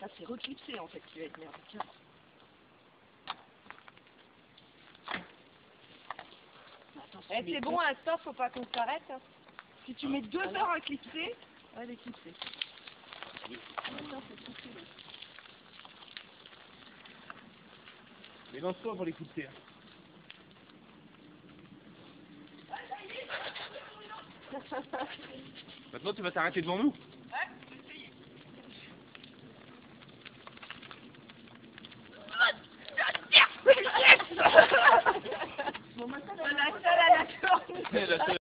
Ça c'est reclipsé en fait qui va être merdique. Tiens. Attends, Eh, c'est bon, un stop, faut pas qu'on s'arrête. si tu mets 2 heures à clipser, elle est clipsée. Mais lance-toi pour les clipser. Maintenant tu vas t'arrêter devant nous.